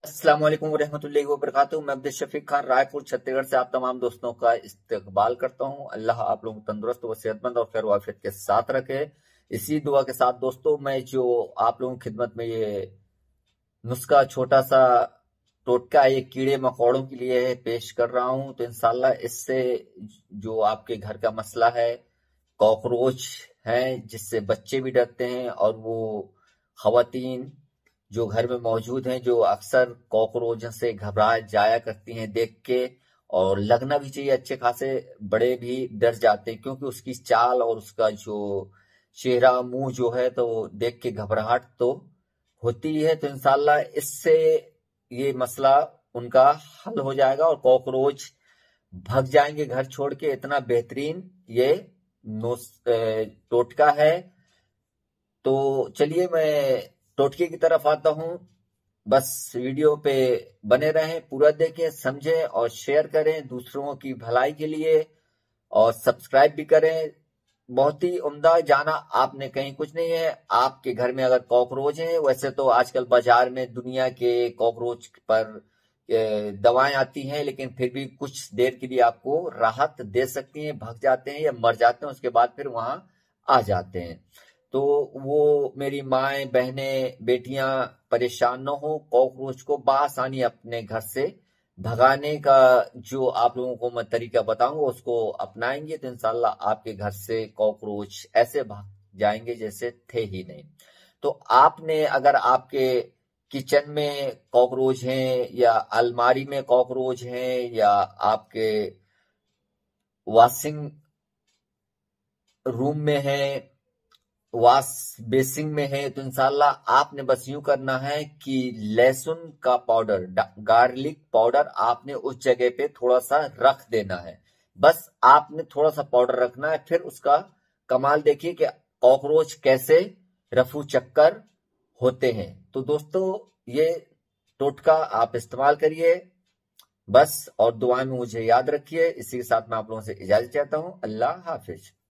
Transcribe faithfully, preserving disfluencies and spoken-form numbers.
अस्सलाम वालेकुम रहमतुल्लाहि व बरकातुहू। मैं अब्दुल शफीक खान रायपुर छत्तीसगढ़ से आप तमाम दोस्तों का इस्तकबाल करता हूं। अल्लाह आप लोगों को तंदुरुस्त व सेहतमंद और खैर वाफियत के साथ रखे। इसी दुआ के साथ दोस्तों, मैं जो आप लोगों की खिदमत में ये नुस्खा छोटा सा टोटका ये कीड़े मकोड़ों के लिए पेश कर रहा हूं, तो इंशाल्लाह इससे जो आपके घर का मसला है, कॉकरोच है जिससे बच्चे भी डरते हैं और वो खवातीन जो घर में मौजूद हैं जो अक्सर कॉकरोच से घबरा जाया करती हैं देख के, और लगना भी चाहिए अच्छे खासे, बड़े भी डर जाते हैं क्योंकि उसकी चाल और उसका जो चेहरा मुंह जो है तो देख के घबराहट तो होती है। तो इंशाल्लाह इससे ये मसला उनका हल हो जाएगा और कॉकरोच भग जाएंगे घर छोड़ के। इतना बेहतरीन ये टोटका है। तो चलिए मैं टोटके की तरफ आता हूं। बस वीडियो पे बने रहें, पूरा देखें, समझें और शेयर करें दूसरों की भलाई के लिए, और सब्सक्राइब भी करें। बहुत ही उम्दा, जाना आपने कहीं कुछ नहीं है। आपके घर में अगर कॉकरोच है, वैसे तो आजकल बाजार में दुनिया के कॉकरोच पर दवाएं आती हैं, लेकिन फिर भी कुछ देर के लिए आपको राहत दे सकती हैं। भग जाते हैं या मर जाते हैं, उसके बाद फिर वहां आ जाते हैं। तो वो मेरी माएं, बहनें, बेटियां परेशान न हो, कॉकरोच को बआसानी अपने घर से भगाने का जो आप लोगों को मैं तरीका बताऊंगा उसको अपनाएंगे तो इंशाल्लाह आपके घर से कॉकरोच ऐसे भाग जाएंगे जैसे थे ही नहीं। तो आपने अगर आपके किचन में कॉकरोच हैं, या अलमारी में कॉकरोच हैं, या आपके वॉशिंग रूम में है, वॉश बेसिन में है, तो इंशाल्लाह आपने बस यूं करना है कि लहसुन का पाउडर, गार्लिक पाउडर आपने उस जगह पे थोड़ा सा रख देना है। बस आपने थोड़ा सा पाउडर रखना है, फिर उसका कमाल देखिए कि कॉकरोच कैसे रफू चक्कर होते हैं। तो दोस्तों, ये टोटका आप इस्तेमाल करिए बस, और दुआ में मुझे याद रखिए। इसी के साथ मैं आप लोगों से इजाजत चाहता हूं। अल्लाह हाफिज।